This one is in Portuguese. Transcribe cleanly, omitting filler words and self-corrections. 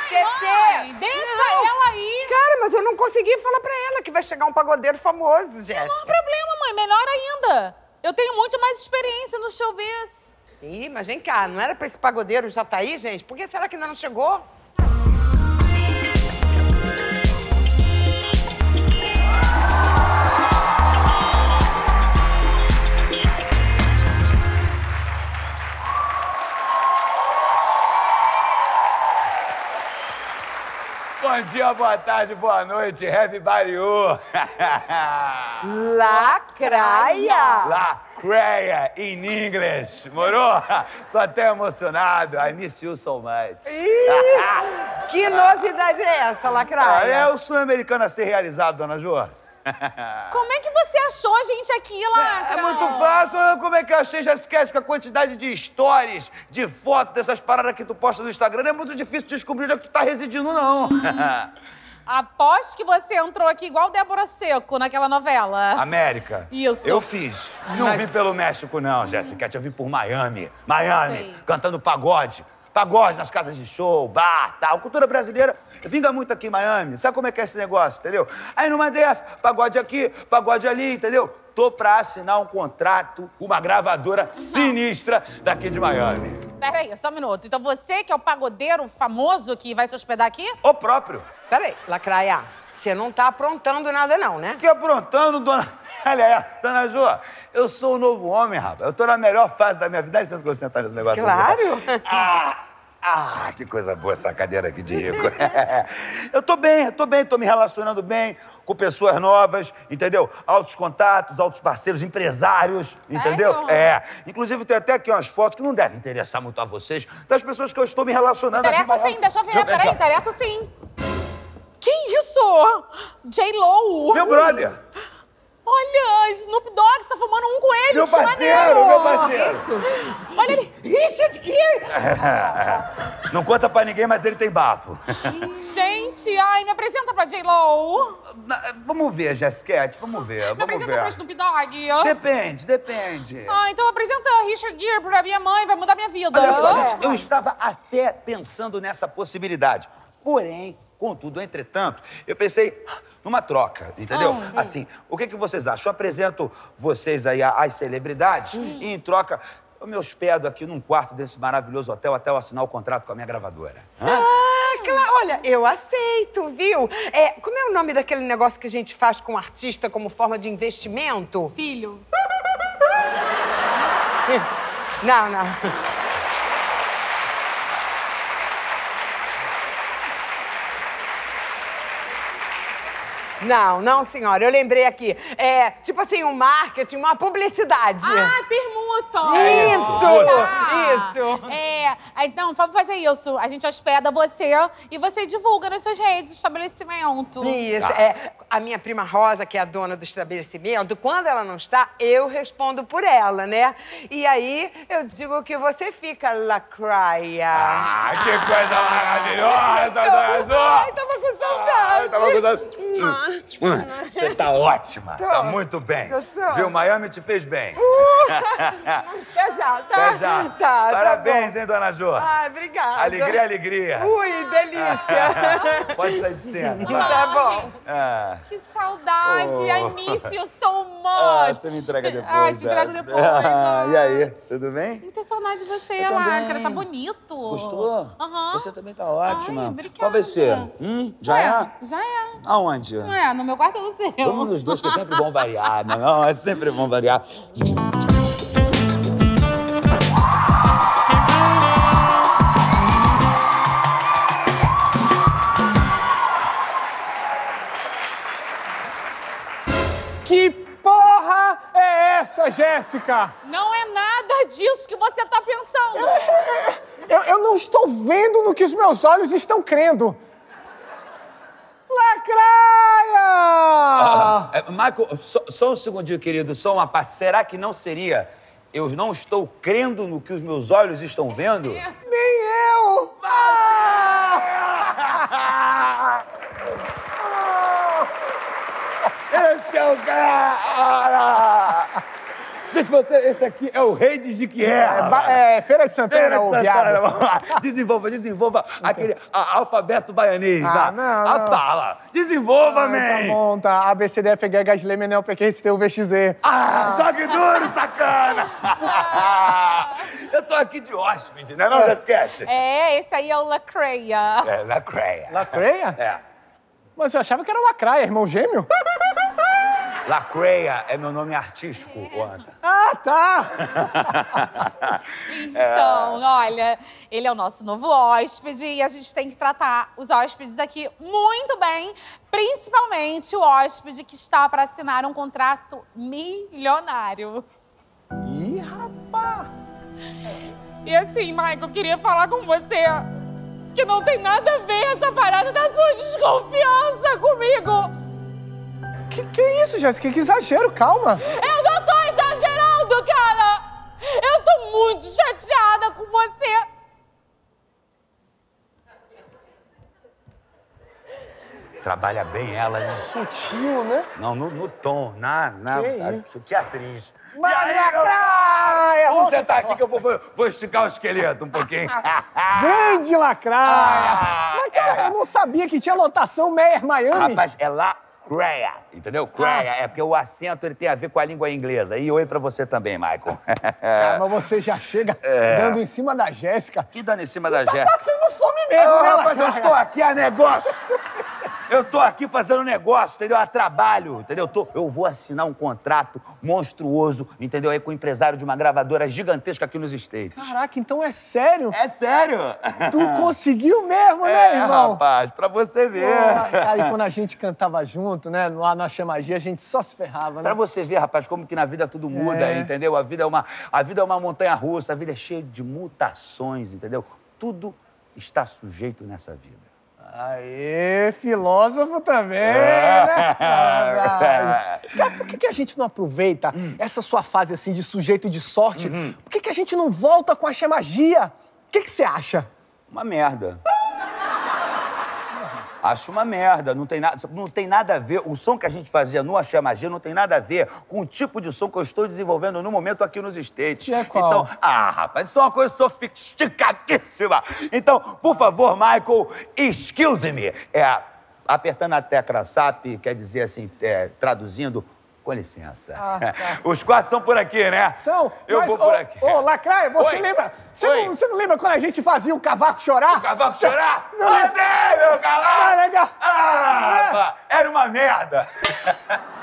Mãe, deixa ela aí. Cara, mas eu não consegui falar pra ela que vai chegar um pagodeiro famoso, Jéssica. Não há problema, mãe. Melhor ainda. Eu tenho muito mais experiência no showbiz. Ih, mas vem cá, não era pra esse pagodeiro já tá aí, gente? Por que será que ainda não chegou? Bom dia, boa tarde, boa noite, everybody. Lacraia! Lacraia, in English. Morou? Tô até emocionado. I miss you so much. Que novidade é essa, Lacraia? É o sonho americano a ser realizado, dona Jo. Como é que você achou a gente aqui, Lacra? É muito fácil. Como é que eu achei, Jéssica, com a quantidade de stories, de fotos, dessas paradas que tu posta no Instagram? Não é muito difícil descobrir onde é que tu tá residindo, não. Aposto que você entrou aqui igual Débora Seco naquela novela. América. Isso. Eu fiz. Não vim pelo México, não, Jéssica. Eu vim por Miami. Miami, Sei. cantando pagode. Pagode nas casas de show, bar, tal. Cultura brasileira vinga muito aqui em Miami. Sabe como é que é esse negócio, entendeu? Aí numa dessas, pagode aqui, pagode ali, entendeu? Tô pra assinar um contrato com uma gravadora sinistra daqui de Miami. Peraí, só um minuto. Então você que é o pagodeiro famoso que vai se hospedar aqui? O próprio. Peraí, Lacraia, você não tá aprontando nada não, né? Que aprontando, dona... Olha aí, dona Jo, eu sou um novo homem, rapaz. Eu tô na melhor fase da minha vida. Dá licença que eu vou sentar nesse negócio. Claro. Que coisa boa essa cadeira aqui de rico. Eu tô bem, tô me relacionando bem com pessoas novas, entendeu? Altos contatos, altos parceiros, empresários, entendeu? É. Inclusive, tem até aqui umas fotos que não devem interessar muito a vocês, das pessoas que eu estou me relacionando Interessa aqui. sim, deixa eu ver. Peraí, interessa sim. Que isso? J-Lo. Meu brother. Olha, Snoop Dogg está fumando um com ele. Meu que parceiro, maneiro. meu parceiro. Olha ele. Richard Gere. Não conta pra ninguém, mas ele tem bafo. Gente, ai, me apresenta pra J-Lo. Vamos ver, Jéssica, vamos ver, Me vamos apresenta ver. pra Snoop Dogg. Depende. Ah, então apresenta Richard Gere pra minha mãe, vai mudar minha vida. Olha só, gente, eu estava até pensando nessa possibilidade. Porém, contudo, entretanto, eu pensei numa troca, entendeu? Assim, o que vocês acham? Eu apresento vocês aí às celebridades e, em troca, eu me hospedo aqui num quarto desse maravilhoso hotel até eu assinar o contrato com a minha gravadora. Claro, olha, eu aceito, viu? Como é o nome daquele negócio que a gente faz com o artista como forma de investimento? Filho. Não. Não, senhora, eu lembrei aqui. É tipo assim, um marketing, uma publicidade. Ah, permuta. Isso. Então, vamos fazer isso. A gente hospeda você e você divulga nas suas redes do estabelecimento. Isso, a minha prima Rosa, que é a dona do estabelecimento, quando ela não está, eu respondo por ela, né? E aí, eu digo que você fica lacraia. Que coisa maravilhosa, dona Jo! Ai, tava com saudade. Tava com saudade. Você tá ótima, tá muito bem. Gostou? Viu, Miami te fez bem. Até já, tá? Até já. Tá, Parabéns, tá hein, dona Jo? Ai, obrigada. Alegria. Ui, delícia. Pode sair de cena. Tá bom. Que saudade. Oh. I miss you so much. Você me entrega depois. Ah, te entrego depois. E aí, tudo bem? Não tem saudade de você, Eu também. Lacra. Tá bonito. Gostou? Aham. Você também tá ótima. Ai, obrigada. Qual vai ser? Já é? Já é. Aonde? No meu quarto ou no seu? Vamos nos dois, que é sempre bom variar. Não, é sempre bom variar. Que porra é essa, Jéssica? Não é nada disso que você tá pensando. Eu não estou vendo no que os meus olhos estão crendo. Lacraia! Michael, só um segundinho, querido, só uma parte. Será que não seria? Eu não estou crendo no que os meus olhos estão vendo? Nem eu! Esse é o cara! Esse aqui é o rei de Jiquié. É Feira de Santana, ô viado. Vamos lá. Desenvolva aquele alfabeto baianês. Lá. Não. A fala. Desenvolva, man. Tá bom, tá. A, B, C, D, F, G, H, I, L, M, N, O, P, Q, R, S, T, U, V, X, Z. Jogue duro, sacana. Eu tô aqui de hóspede, né, não, Dasquete? É, esse aí é o Lacreia. É, Lacreia. Lacreia? É. Mas eu achava que era Lacraia, irmão gêmeo. Lacreia é meu nome artístico, Wanda. Ah, tá. Então, olha, ele é o nosso novo hóspede e a gente tem que tratar os hóspedes aqui muito bem, principalmente o hóspede que está para assinar um contrato milionário. Ih, rapaz. E assim, Michael, eu queria falar com você que não tem nada a ver essa parada da sua desconfiança comigo. Que é isso, Jéssica? Que exagero, calma. Eu não tô exagerando, cara! Eu tô muito chateada com você! Trabalha bem ela, né? Sutil, né? Não, no tom, que atriz. Mas E aí, Lacraia! vamos sentar aqui que eu vou esticar o esqueleto um pouquinho. Grande Lacraia! Mas, cara, eu não sabia que tinha lotação Meyer Miami. Rapaz, é Lacreia, entendeu? Creia, é porque o acento ele tem a ver com a língua inglesa. E oi pra você também, Michael. Cara, mas você já chega dando em cima da Jéssica. Que dando em cima da Tá Jéssica? passando fome mesmo, né, Rapaz, eu Lacraia? estou aqui a negócio. Eu tô aqui fazendo negócio, entendeu? A trabalho, entendeu? Eu vou assinar um contrato monstruoso, entendeu? Aí com o empresário de uma gravadora gigantesca aqui nos States. Caraca, então é sério? É sério? Tu conseguiu mesmo, né, irmão? Rapaz, pra você ver. Cara, e quando a gente cantava junto, né, lá na Chamagia, a gente só se ferrava, né? Pra você ver, rapaz, como que na vida tudo muda, entendeu? A vida é uma montanha-russa, a vida é cheia de mutações, entendeu? Tudo está sujeito nessa vida. Aê, filósofo também, né? Cara, por que a gente não aproveita essa sua fase assim de sujeito de sorte? Por que a gente não volta com a Chamagia? O que você acha? Uma merda. Acho uma merda, não tem nada a ver, o som que a gente fazia no Axé Magia não tem nada a ver com o tipo de som que eu estou desenvolvendo no momento aqui nos States. Que é qual? Então, rapaz, isso é uma coisa sofisticadíssima. Então, por favor, Michael, excuse me. Apertando a tecla SAP, quer dizer assim, traduzindo, com licença. Tá. Os quartos são por aqui, né? São, Eu vou por aqui. Ô, Lacraia, você Oi. lembra? Oi. Você não lembra quando a gente fazia o cavaco chorar? O cavalo chorar? Não lembra? Cadê, meu cavalo? Não, legal. Rapaz, era uma merda.